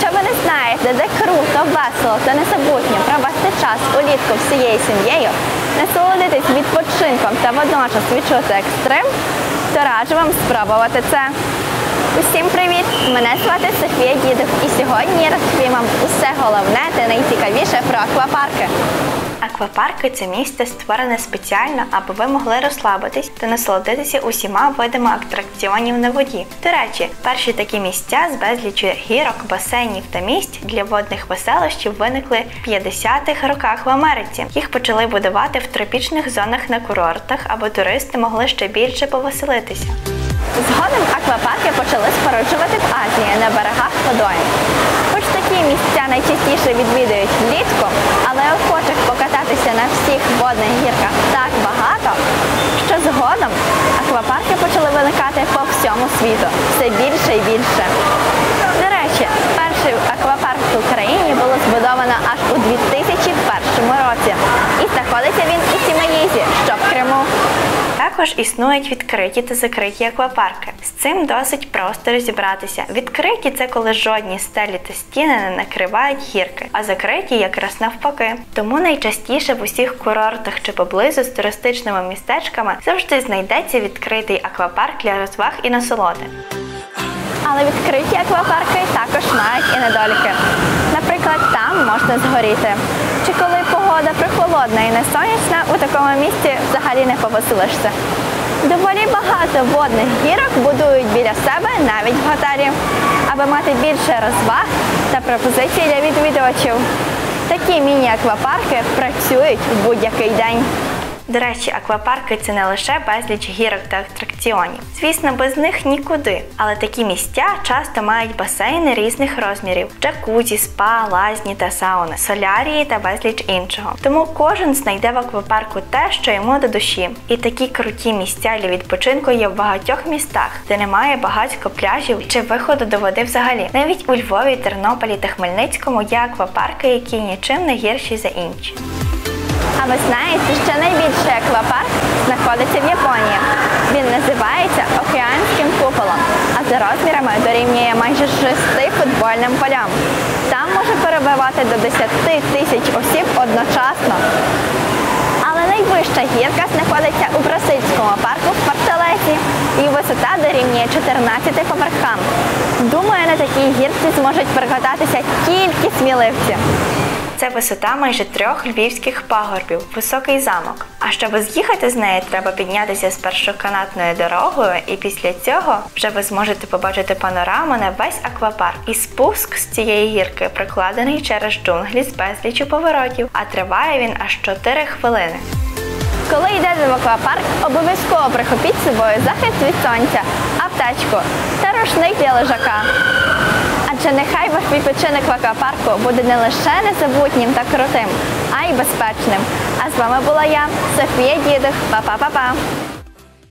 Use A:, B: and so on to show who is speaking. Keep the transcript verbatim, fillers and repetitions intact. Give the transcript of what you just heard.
A: якщо ви не знаєте, де круто, весело та незабутньо провести час улітку всією сім'єю, насолодитись відпочинком та водночас відчути екстрим, то раджу вам спробувати це. Усім привіт! Мене звати Софія Дідов, і сьогодні я розповім вам усе головне та найцікавіше про аквапарки.
B: Аквапарки – це місце, створене спеціально, аби ви могли розслабитись та насолодитися усіма видами атракціонів на воді. До речі, перші такі місця з безліччю гірок, басейнів та місць для водних веселощів виникли в п'ятдесятих роках в Америці. Їх почали будувати в тропічних зонах на курортах, аби туристи могли ще більше повеселитися.
A: Згодом аквапарки почали споруджувати в Азії на берегах водойм. Хоч такі місця найчастіше відвідують влітку, але охочих покататися на всіх водних гірках так багато, що згодом аквапарки почали виникати по всьому світу, все більше і більше. До речі, перший аквапарк в Україні було збудовано аж у дві тисячі першому році. І знаходиться він у Сімеїзі, що в Криму.
B: Також існують відкриті та закриті аквапарки. З цим досить просто розібратися. Відкриті – це коли жодні стелі та стіни не накривають гірки, а закриті якраз навпаки. Тому найчастіше в усіх курортах чи поблизу з туристичними містечками завжди знайдеться відкритий аквапарк для розваг і насолоди.
A: Але відкриті аквапарки також мають і недоліки. Наприклад, там можна згоріти. Чи коли погода прохолодна і не сонячна, у такому місці взагалі не повеселишся. Доволі багато водних гірок будують біля себе навіть в готелі, аби мати більше розваг та пропозицій для відвідувачів. Такі міні-аквапарки працюють в будь-який день.
B: До речі, аквапарки – це не лише безліч гірок та атракціонів. Звісно, без них нікуди. Але такі місця часто мають басейни різних розмірів – джакузі, спа, лазні та сауни, солярії та безліч іншого. Тому кожен знайде в аквапарку те, що йому до душі. І такі круті місця для відпочинку є в багатьох містах, де немає багатько пляжів чи виходу до води взагалі. Навіть у Львові, Тернополі та Хмельницькому є аквапарки, які нічим не гірші за інші.
A: А ви знаєте, що найбільший аквапарк знаходиться в Японії? Він називається Океанським куполом, а за розмірами дорівнює майже шести футбольним полям. Там може перебувати до десяти тисяч осіб одночасно. Але найвища гірка знаходиться у бразильському парку в Форталесі, і висота дорівнює чотирнадцяти поверхам. Думаю, на такій гірці зможуть прокататися тільки сміливці.
B: Це висота майже трьох львівських пагорбів, високий замок. А щоб з'їхати з неї, треба піднятися з першоканатною дорогою, і після цього вже ви зможете побачити панораму на весь аквапарк. І спуск з цієї гірки прокладений через джунглі з безліччю поворотів, а триває він аж чотири хвилини.
A: Коли йдете в аквапарк, обов'язково прихопіть з собою захист від сонця, аптечку та рушник для лежака. Адже нехай ваш відпочинок в аквапарку буде не лише незабутнім та крутим, а й безпечним. А з вами була я, Софія Дідов. Па-па-па-па!